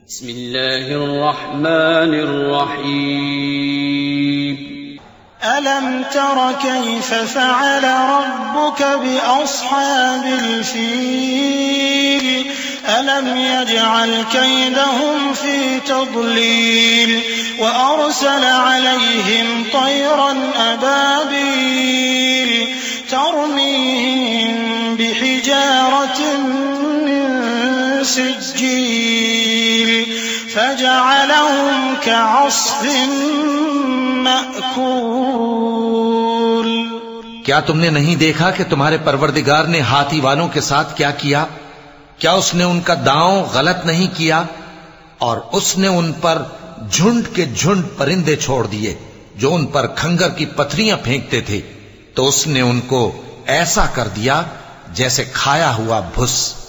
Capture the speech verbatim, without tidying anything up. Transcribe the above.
बिस्मिल्लाहिर्रहमानिर्रहीम। अलम तर कैफ फ़अल रब्बुक बिअस्हाबिल फ़ील अलम यजअल कैदहुम फ़ी तضलील व अरसल अलैहिम तयरन अबाबील तरमीहिम बिहिजारतिन मिन सिज्जील फजअलहुम कअस्फिन मअकूल। क्या तुमने नहीं देखा कि तुम्हारे परवरदिगार ने हाथी वालों के साथ क्या किया? क्या उसने उनका दांव गलत नहीं किया? और उसने उन पर झुंड के झुंड परिंदे छोड़ दिए जो उन पर खंगर की पथरियां फेंकते थे, तो उसने उनको ऐसा कर दिया जैसे खाया हुआ भुस।